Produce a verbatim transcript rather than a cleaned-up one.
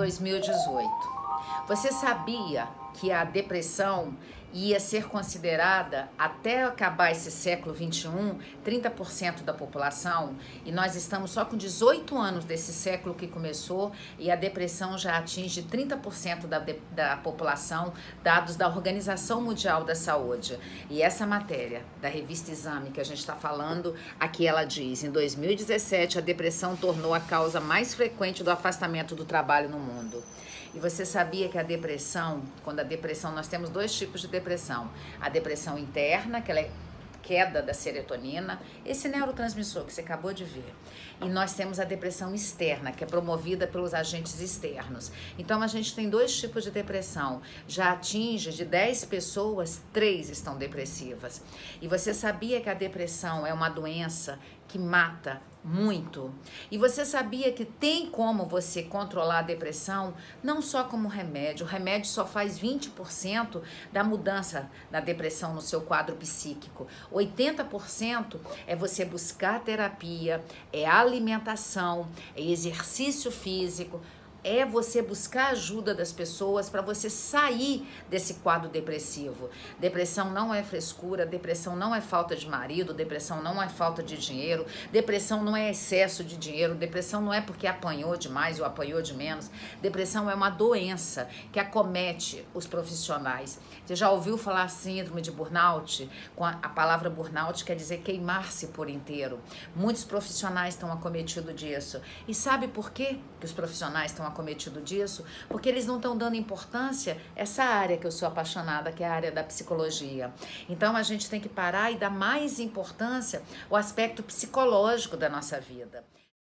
dois mil e dezoito. Você sabia que a depressão ia ser considerada, até acabar esse século vinte e um, trinta por cento da população, e nós estamos só com dezoito anos desse século que começou e a depressão já atinge trinta por cento da, da população, dados da Organização Mundial da Saúde. E essa matéria da revista Exame que a gente está falando, aqui ela diz, em dois mil e dezessete a depressão tornou a causa mais frequente do afastamento do trabalho no mundo. E você sabia que a depressão, quando a depressão, nós temos dois tipos de depressão. A depressão interna, que ela é queda da serotonina, esse neurotransmissor que você acabou de ver. E nós temos a depressão externa, que é promovida pelos agentes externos. Então a gente tem dois tipos de depressão. Já atinge de dez pessoas, três estão depressivas. E você sabia que a depressão é uma doença que mata muito? E você sabia que tem como você controlar a depressão, não só como remédio. O remédio só faz vinte por cento da mudança da depressão no seu quadro psíquico. oitenta por cento é você buscar terapia, é alimentação, é exercício físico, é você buscar ajuda das pessoas para você sair desse quadro depressivo. Depressão não é frescura, depressão não é falta de marido, depressão não é falta de dinheiro, depressão não é excesso de dinheiro, depressão não é porque apanhou demais ou apanhou de menos. Depressão é uma doença que acomete os profissionais. Você já ouviu falar síndrome de burnout? Com a, a palavra burnout quer dizer queimar-se por inteiro. Muitos profissionais estão acometidos disso. E sabe por quê que os profissionais estão acometidos disso? Porque eles não estão dando importância a essa área que eu sou apaixonada, que é a área da psicologia. Então a gente tem que parar e dar mais importância ao aspecto psicológico da nossa vida.